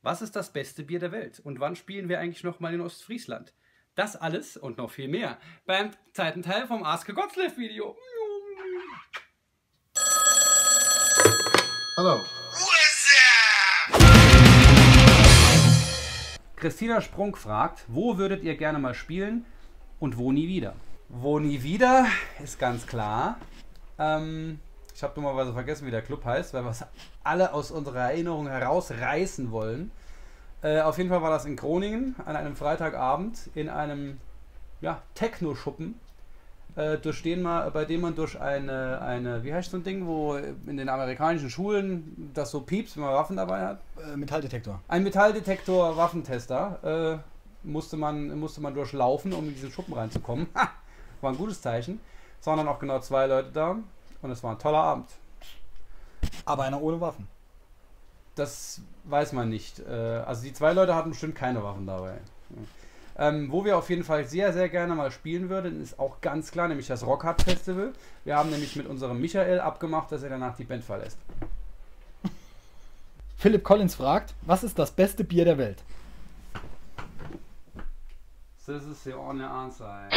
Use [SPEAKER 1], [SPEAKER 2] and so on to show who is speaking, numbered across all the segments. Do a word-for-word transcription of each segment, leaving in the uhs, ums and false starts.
[SPEAKER 1] Was ist das beste Bier der Welt? Und wann spielen wir eigentlich noch mal in Ostfriesland? Das alles und noch viel mehr beim zweiten Teil vom Ask a Godslave Video.
[SPEAKER 2] Hallo.
[SPEAKER 1] Christina Sprunk fragt, wo würdet ihr gerne mal spielen und wo nie wieder? Wo nie wieder ist ganz klar. Ähm, ich habe dummerweise vergessen, wie der Club heißt, weil wir es alle aus unserer Erinnerung herausreißen wollen. Äh, auf jeden Fall war das in Groningen an einem Freitagabend in einem ja, Techno-Schuppen, äh, durch den man, bei dem man durch eine, eine, wie heißt so ein Ding, wo in den amerikanischen Schulen das so piepst, wenn man Waffen dabei hat?
[SPEAKER 3] Äh, Metalldetektor.
[SPEAKER 1] Ein Metalldetektor, Waffentester, äh, musste, man, musste man durchlaufen, um in diesen Schuppen reinzukommen. Ha! War ein gutes Zeichen. Es waren dann auch genau zwei Leute da und es war ein toller Abend.
[SPEAKER 3] Aber einer ohne Waffen.
[SPEAKER 1] Das weiß man nicht. Also die zwei Leute hatten bestimmt keine Waffen dabei. Ähm, wo wir auf jeden Fall sehr, sehr gerne mal spielen würden, ist auch ganz klar, nämlich das Rockhard Festival. Wir haben nämlich mit unserem Michael abgemacht, dass er danach die Band verlässt.
[SPEAKER 3] Philipp Collins fragt, was ist das beste Bier der Welt?
[SPEAKER 1] This is the only answer.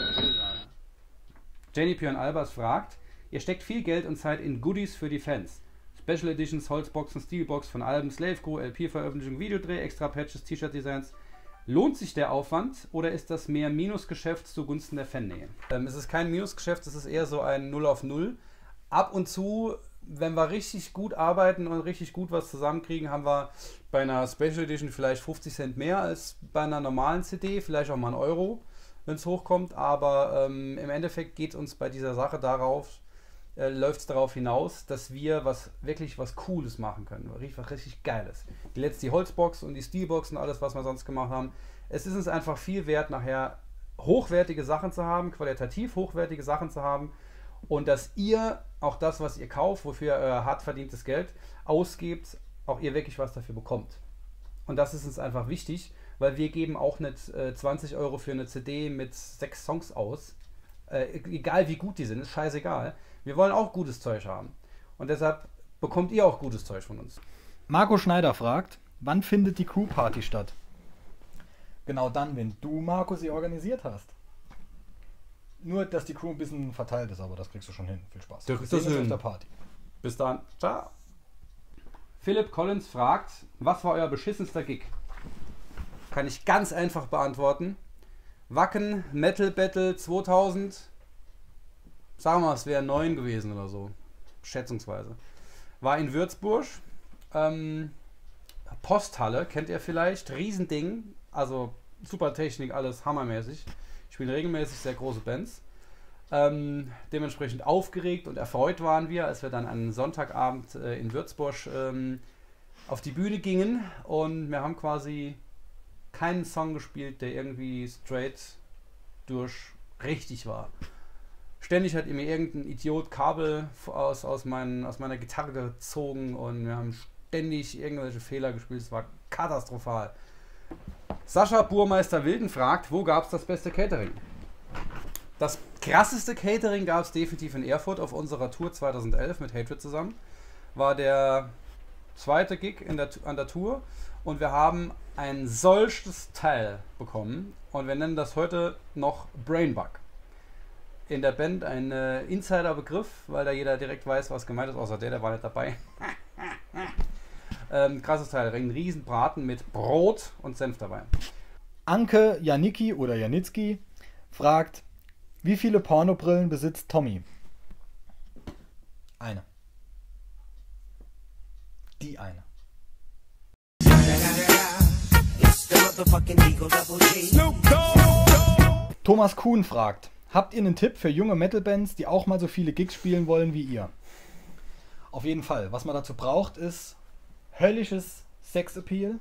[SPEAKER 1] Jenny Björn Albers fragt, ihr steckt viel Geld und Zeit in Goodies für die Fans. Special Editions, Holzboxen, Steelbox von Alben, Slave Crew, L P-Veröffentlichung, Videodreh, extra Patches, T-Shirt-Designs. Lohnt sich der Aufwand oder ist das mehr Minusgeschäft zugunsten der Fannähe? Ähm, es ist kein Minusgeschäft, es ist eher so ein null auf null. Ab und zu, wenn wir richtig gut arbeiten und richtig gut was zusammenkriegen, haben wir bei einer Special Edition vielleicht fünfzig Cent mehr als bei einer normalen C D, vielleicht auch mal einen Euro, wenn es hochkommt. Aber ähm, im Endeffekt geht uns bei dieser Sache darauf, äh, läuft es darauf hinaus, dass wir was wirklich was Cooles machen können, was richtig Geiles. Die letzte die Holzbox und die Steelbox und alles, was wir sonst gemacht haben. Es ist uns einfach viel wert, nachher hochwertige Sachen zu haben, qualitativ hochwertige Sachen zu haben und dass ihr auch das, was ihr kauft, wofür ihr euer hart verdientes Geld ausgebt, auch ihr wirklich was dafür bekommt. Und das ist uns einfach wichtig, weil wir geben auch nicht äh, zwanzig Euro für eine C D mit sechs Songs aus. Äh, egal wie gut die sind, ist scheißegal. Wir wollen auch gutes Zeug haben. Und deshalb bekommt ihr auch gutes Zeug von uns.
[SPEAKER 3] Marco Schneider fragt, wann findet die Crew-Party statt? Genau dann, wenn du, Marco, sie organisiert hast. Nur, dass die Crew ein bisschen verteilt ist, aber das kriegst du schon hin. Viel Spaß.
[SPEAKER 1] Wir sehen uns auf der Party. Bis dann. Ciao. Philipp Collins fragt, was war euer beschissenster Gig? Kann ich ganz einfach beantworten. Wacken Metal Battle zweitausend, sagen wir mal, es wäre neun gewesen oder so, schätzungsweise. War in Würzburg, ähm, Posthalle, kennt ihr vielleicht, Riesending, also super Technik, alles hammermäßig. Spielen regelmäßig sehr große Bands. Ähm, dementsprechend aufgeregt und erfreut waren wir, als wir dann einen Sonntagabend äh, in Würzburg ähm, auf die Bühne gingen und wir haben quasi keinen Song gespielt, der irgendwie straight durch richtig war. Ständig hat mir irgendein Idiot Kabel aus, aus, mein, aus meiner Gitarre gezogen und wir haben ständig irgendwelche Fehler gespielt. Es war katastrophal. Sascha Burmeister Wilden fragt, wo gab es das beste Catering? Das krasseste Catering gab es definitiv in Erfurt auf unserer Tour zweitausendelf mit Hatred zusammen. War der zweite Gig in der, an der Tour und wir haben ein solches Teil bekommen und wir nennen das heute noch Brainbug. In der Band ein äh, Insider-Begriff, weil da jeder direkt weiß, was gemeint ist, außer der, der war nicht dabei. ähm, krasses Teil, ein Riesenbraten mit Brot und Senf dabei.
[SPEAKER 3] Anke Janicki oder Janitzki fragt, wie viele Pornobrillen besitzt Tommy? Eine. Die eine. Thomas Kuhn fragt, habt ihr einen Tipp für junge Metal-Bands, die auch mal so viele Gigs spielen wollen wie ihr? Auf jeden Fall. Was man dazu braucht, ist höllisches Sexappeal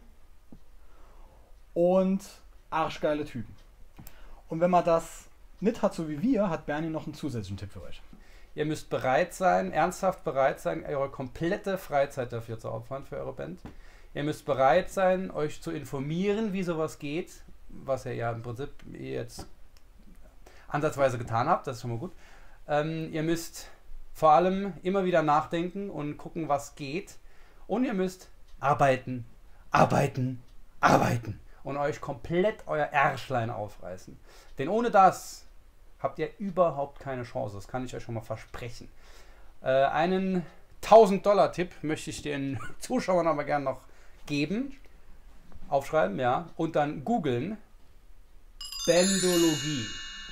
[SPEAKER 3] und arschgeile Typen. Und wenn man das nicht hat, so wie wir, hat Bernie noch einen zusätzlichen Tipp für euch.
[SPEAKER 1] Ihr müsst bereit sein, ernsthaft bereit sein, eure komplette Freizeit dafür zu opfern, für eure Band. Ihr müsst bereit sein, euch zu informieren, wie sowas geht, was ihr ja im Prinzip jetzt ansatzweise getan habt, das ist schon mal gut. Ähm, ihr müsst vor allem immer wieder nachdenken und gucken, was geht. Und ihr müsst arbeiten. arbeiten, arbeiten und euch komplett euer Ärschlein aufreißen. Denn ohne das habt ihr überhaupt keine Chance. Das kann ich euch schon mal versprechen. Äh, einen tausend-Dollar-Tipp möchte ich den Zuschauern aber gerne noch geben. Aufschreiben, ja. Und dann googeln. Bendologie.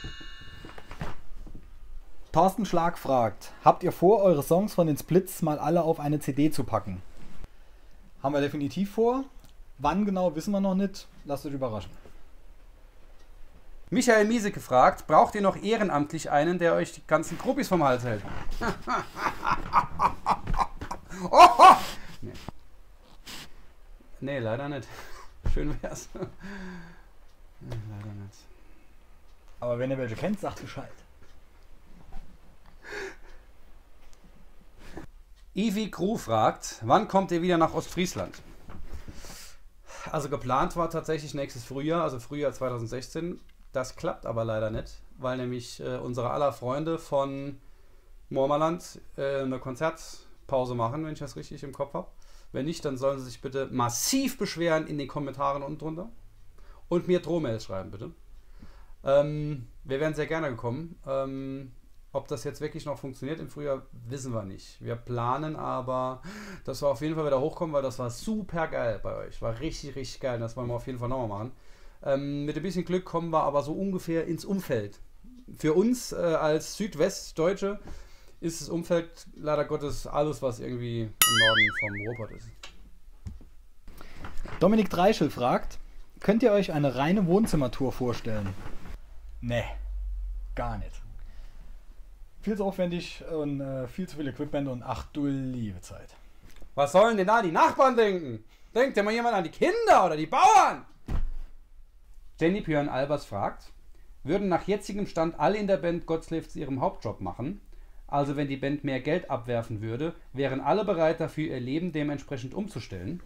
[SPEAKER 3] Thorsten Schlag fragt, habt ihr vor, eure Songs von den Splits mal alle auf eine C D zu packen? Haben wir definitiv vor. Wann genau, wissen wir noch nicht. Lasst euch überraschen.
[SPEAKER 1] Michael Mieseke fragt, braucht ihr noch ehrenamtlich einen, der euch die ganzen Gruppis vom Hals hält? Oh! Nee. Nee, leider nicht. Schön wär's. Nee, leider nicht.
[SPEAKER 3] Aber wenn ihr welche kennt, sagt Bescheid.
[SPEAKER 1] Ivi Crew fragt, wann kommt ihr wieder nach Ostfriesland? Also geplant war tatsächlich nächstes Frühjahr, also Frühjahr zweitausendsechzehn. Das klappt aber leider nicht, weil nämlich äh, unsere aller Freunde von Mormaland äh, eine Konzertpause machen, wenn ich das richtig im Kopf habe. Wenn nicht, dann sollen sie sich bitte massiv beschweren in den Kommentaren unten drunter und mir Drohmails schreiben, bitte. Ähm, wir wären sehr gerne gekommen. Ähm, ob das jetzt wirklich noch funktioniert im Frühjahr, wissen wir nicht. Wir planen aber, dass wir auf jeden Fall wieder hochkommen, weil das war super geil bei euch. War richtig, richtig geil. Das wollen wir auf jeden Fall nochmal machen. Ähm, mit ein bisschen Glück kommen wir aber so ungefähr ins Umfeld. Für uns äh, als Südwestdeutsche ist das Umfeld leider Gottes alles, was irgendwie im Norden vom Ruhrpott ist.
[SPEAKER 3] Dominik Dreischel fragt, könnt ihr euch eine reine Wohnzimmertour vorstellen? Nee, gar nicht. Viel zu aufwendig und äh, viel zu viel Equipment und ach du liebe Zeit.
[SPEAKER 1] Was sollen denn da die Nachbarn denken? Denkt ja mal jemand an die Kinder oder die Bauern? Jenny Björn Albers fragt, würden nach jetzigem Stand alle in der Band Godslave zu ihrem Hauptjob machen? Also wenn die Band mehr Geld abwerfen würde, wären alle bereit dafür, ihr Leben dementsprechend umzustellen?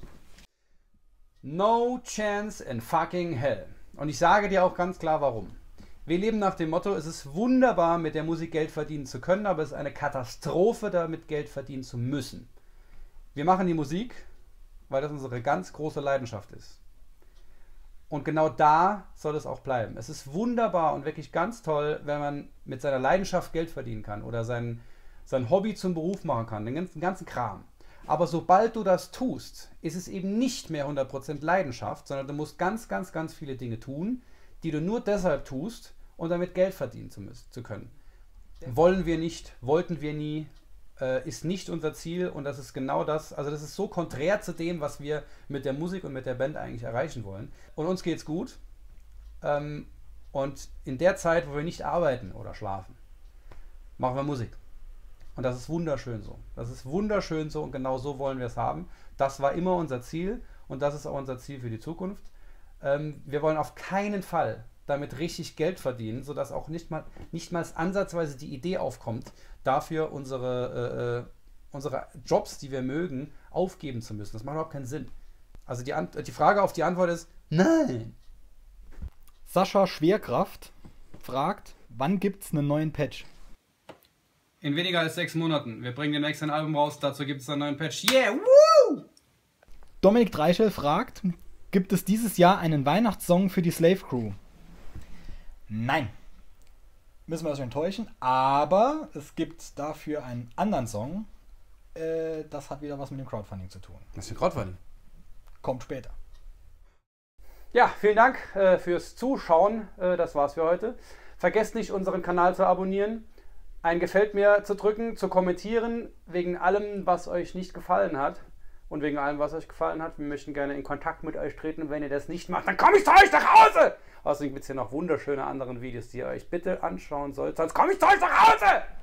[SPEAKER 1] No chance in fucking hell. Und ich sage dir auch ganz klar warum. Wir leben nach dem Motto, es ist wunderbar, mit der Musik Geld verdienen zu können, aber es ist eine Katastrophe, damit Geld verdienen zu müssen. Wir machen die Musik, weil das unsere ganz große Leidenschaft ist. Und genau da soll es auch bleiben. Es ist wunderbar und wirklich ganz toll, wenn man mit seiner Leidenschaft Geld verdienen kann oder sein, sein Hobby zum Beruf machen kann, den ganzen, ganzen Kram. Aber sobald du das tust, ist es eben nicht mehr hundert Prozent Leidenschaft, sondern du musst ganz, ganz, ganz viele Dinge tun, die du nur deshalb tust, um damit Geld verdienen zu, müssen, zu können. Wollen wir nicht, wollten wir nie, äh, ist nicht unser Ziel und das ist genau das, also das ist so konträr zu dem, was wir mit der Musik und mit der Band eigentlich erreichen wollen. Und uns geht's gut ähm, und in der Zeit, wo wir nicht arbeiten oder schlafen, machen wir Musik. Und das ist wunderschön so. Das ist wunderschön so und genau so wollen wir es haben. Das war immer unser Ziel und das ist auch unser Ziel für die Zukunft. Ähm, wir wollen auf keinen Fall damit richtig Geld verdienen, sodass auch nicht mal, nicht mal ansatzweise die Idee aufkommt, dafür unsere, äh, unsere Jobs, die wir mögen, aufgeben zu müssen. Das macht überhaupt keinen Sinn. Also die, Ant- die Frage auf die Antwort ist nein.
[SPEAKER 3] Sascha Schwerkraft fragt, wann gibt's einen neuen Patch?
[SPEAKER 1] In weniger als sechs Monaten. Wir bringen demnächst ein Album raus, dazu gibt es einen neuen Patch. Yeah, woo!
[SPEAKER 3] Dominik Dreischel fragt, gibt es dieses Jahr einen Weihnachtssong für die Slave Crew? Nein. Müssen wir euch enttäuschen, aber es gibt dafür einen anderen Song. Äh, das hat wieder was mit dem Crowdfunding zu tun.
[SPEAKER 1] Was ist denn Crowdfunding?
[SPEAKER 3] Kommt später.
[SPEAKER 1] Ja, vielen Dank äh, fürs Zuschauen. Äh, das war's für heute. Vergesst nicht, unseren Kanal zu abonnieren, ein Gefällt mir zu drücken, zu kommentieren, wegen allem, was euch nicht gefallen hat. Und wegen allem, was euch gefallen hat. Wir möchten gerne in Kontakt mit euch treten. Und wenn ihr das nicht macht, dann komme ich zu euch nach Hause! Außerdem gibt es hier noch wunderschöne andere Videos, die ihr euch bitte anschauen sollt. Sonst komme ich zu euch nach Hause!